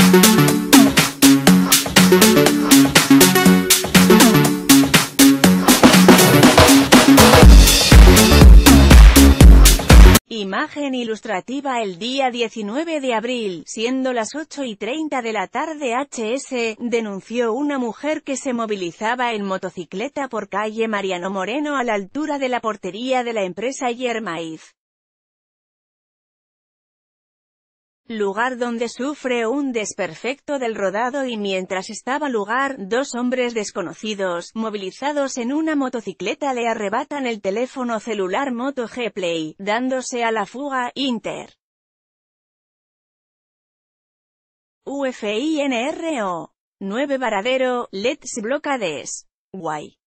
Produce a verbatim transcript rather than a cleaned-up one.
Imagen ilustrativa. El día diecinueve de abril, siendo las ocho y treinta de la tarde, H S denunció una mujer que se movilizaba en motocicleta por calle Mariano Moreno a la altura de la portería de la empresa Yermaiz, lugar donde sufre un desperfecto del rodado, y mientras estaba lugar, dos hombres desconocidos, movilizados en una motocicleta, le arrebatan el teléfono celular Moto G Play, dándose a la fuga. Inter. U F I N R O. nueve Varadero, Let's Blockades. Guay.